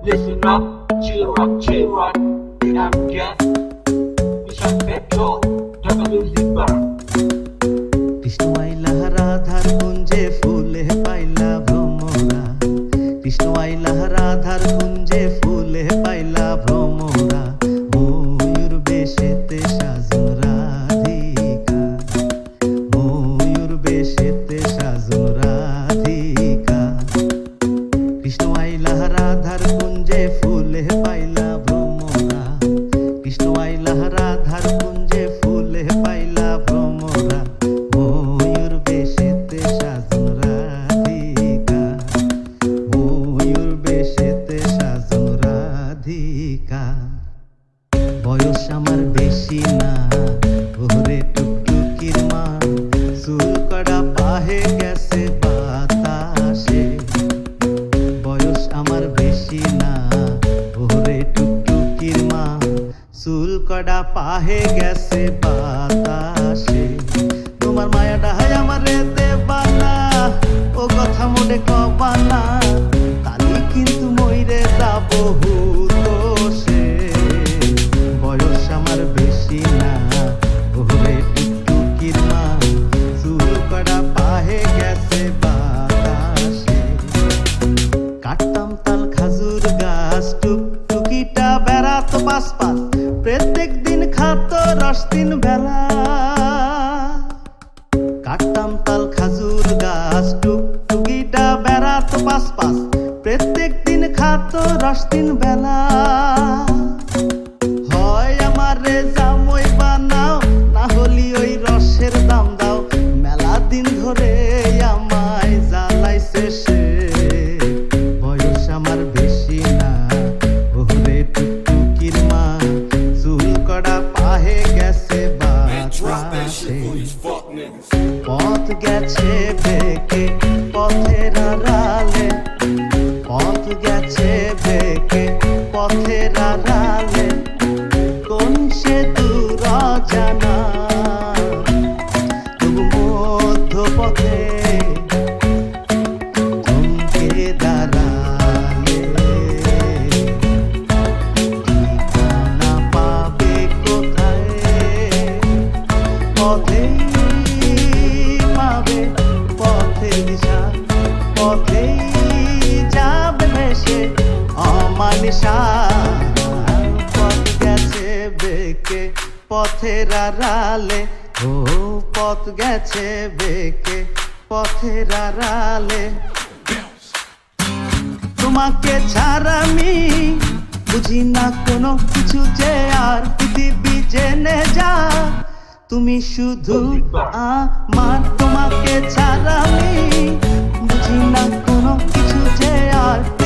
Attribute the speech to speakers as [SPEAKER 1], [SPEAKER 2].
[SPEAKER 1] Listen up, chill rock. I'm GaaP. Nissan petrol, Dhaka music bar.
[SPEAKER 2] Krishna আইলা রাধার কুঞ্জে ফুলে পাইলা ভ্রমরা, কৃষ্ণ আইলা রাধার কুঞ্জে ফুলে পাইলা ভ্রমরা, ময়ূর বেশেতে সাজন রাধিকা, ময়ূর বেশেতে সাজন রাধিকা। কৃষ্ণ আইলা রাধার কুঞ্জে ফুলে পাইলা ভ্রমরা, কৃষ্ণ আইলা রাধার কুঞ্জে ফুলে পাইলা ভ্রমরা, ময়ূর বেশেতে সাজন রাধিকা, ময়ূর বেশেতে সাজন রাধিকা। বয়স আমার বেশি না ওরে টুকটুকির মা, চুল কড়া পাহে গেছে বাতাসে। বয়স আমার বেশি না ওরে টুকটুকির মা, চুল কড়া পাহে গেছে বাতাসে। তোমার মায়া ডাহাই আমারে দেবানা, ও কথা মনে কবানা, তালি কিন্তু মইরে যাব হুতোষে। বয়স আমার বেশি না ওরে টুকটুকির মা, চুল কড়া পাহে গেছে বাতাসে। কাটতাম তাল খাজুর গাছ, টুকটুকিটা বেড়াতো পাশ পাশ, প্রত্যেক দিন খাতো রস তিন বেলা। কাটতাম তাল খাজুর গাছ, টুকটুকিটা বেড়াতো পাশ পাশ, প্রত্যেক দিন খাতো রস তিন বেলা। হয় আমারে জামই বানাও, না হলি ওই রসের দাম দাও, মেলা দিন ধরে আমায় জ্বালাইছে সে। বয়স আমার বেশি না ওরে টুকটুকির মা, চুল কড়া পাহে গেছে বাতাসে। পথ গেছে বেঁকে পথের আড়ালে, পথ গেছে বেঁকে পথের আড়ালে, কোন সে দূর জানা, তবু মধ্য পথে থমকে দাঁড়ালে। ঠিকানা পাবে কোথায়, পথেই পাবে পথের দিশা, পথেই যাবে ভেসে অমানিসা। পথ গেছে বেঁকে পথের আড়ালে, ও পথ গেছে বেঁকে পথের আড়ালে। তোমাকে ছাড়া আমি বুঝি না কোনো কিছু, যে আর পৃথিবী জেনে যা তুমি শুধু আমার। তোমাকে ছাড়া আমি বুঝি না কোনো কিছু, যে আর